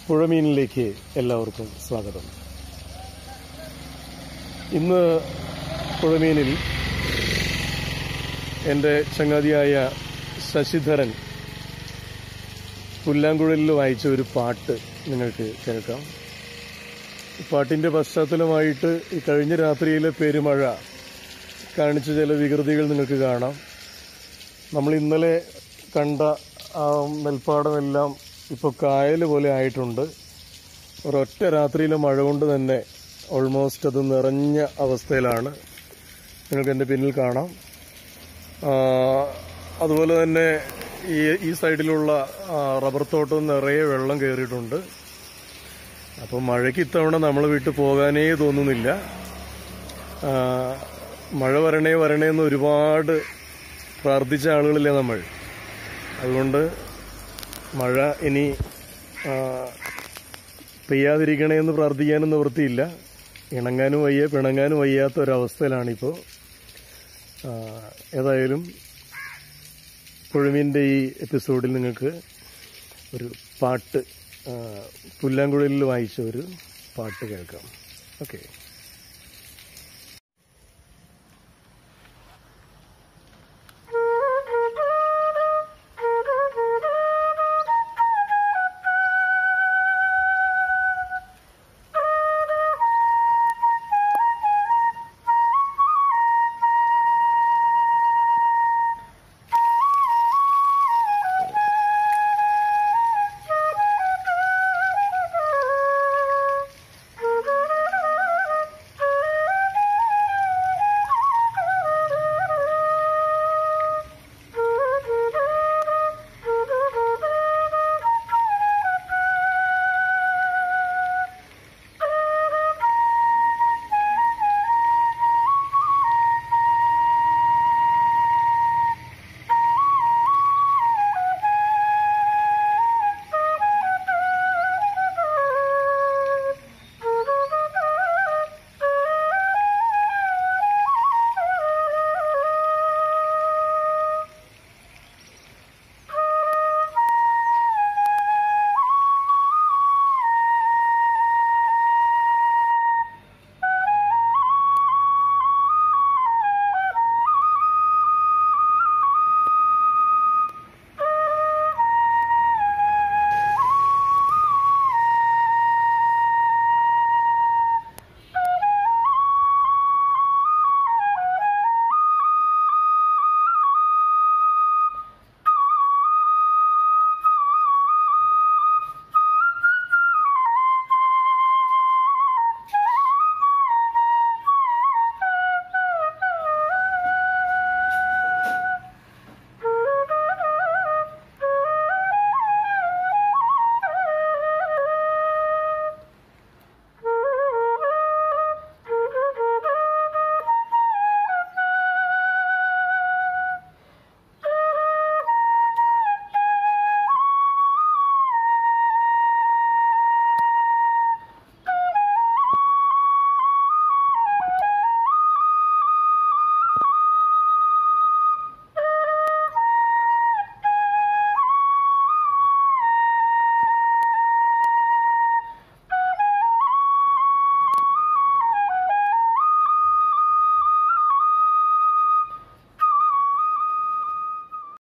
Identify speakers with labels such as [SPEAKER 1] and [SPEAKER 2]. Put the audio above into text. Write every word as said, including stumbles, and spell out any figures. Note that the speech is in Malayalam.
[SPEAKER 1] പുഴമീനിലേക്ക് എല്ലാവർക്കും സ്വാഗതം. ഇന്ന് പുഴമീനിൽ എൻ്റെ ചങ്ങാതിയായ ശശിധരൻ പുല്ലാങ്കുഴലിൽ വായിച്ച ഒരു പാട്ട് നിങ്ങൾക്ക് കേൾക്കാം. പാട്ടിൻ്റെ പശ്ചാത്തലമായിട്ട് ഈ കഴിഞ്ഞ രാത്രിയിലെ പെരുമഴ കാണിച്ച ചില വികൃതികൾ നിങ്ങൾക്ക് കാണാം. നമ്മൾ ഇന്നലെ കണ്ട ആ നെൽപ്പാടമെല്ലാം ഇപ്പോൾ കായൽ പോലെ ആയിട്ടുണ്ട്. ഒരൊറ്റ രാത്രിയിലെ മഴ കൊണ്ട് തന്നെ ഓൾമോസ്റ്റ് അത് നിറഞ്ഞ അവസ്ഥയിലാണ്. നിങ്ങൾക്ക് എൻ്റെ പിന്നിൽ കാണാം. അതുപോലെ തന്നെ ഈ ഈ സൈഡിലുള്ള റബ്ബർ തോട്ടം നിറയെ വെള്ളം കയറിയിട്ടുണ്ട്. അപ്പോൾ മഴയ്ക്ക് ഇത്തവണ നമ്മൾ വീട്ടിൽ പോകാനേ തോന്നുന്നില്ല. മഴ വരണേ വരണേ എന്ന് ഒരുപാട് പ്രാർത്ഥിച്ച ആളുകളില്ലേ നമ്മൾ. അതുകൊണ്ട് മഴ ഇനി പെയ്യാതിരിക്കണേ എന്ന് പ്രാർത്ഥിക്കാനും നിവൃത്തിയില്ല. ഇണങ്ങാനും വയ്യ പിണങ്ങാനും വയ്യാത്ത ഒരവസ്ഥയിലാണിപ്പോൾ. ഏതായാലും പുഴമീൻ്റെ ഈ എപ്പിസോഡിൽ നിങ്ങൾക്ക് ഒരു പാട്ട് പുല്ലാങ്കുഴലിൽ വായിച്ച ഒരു പാട്ട് കേൾക്കാം. ഓക്കെ.